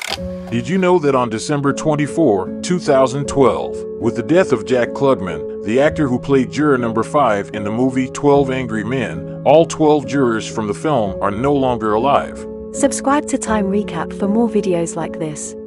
Did you know that on December 24, 2012, with the death of Jack Klugman, the actor who played juror number 5 in the movie 12 Angry Men, all 12 jurors from the film are no longer alive? Subscribe to Time Recap for more videos like this.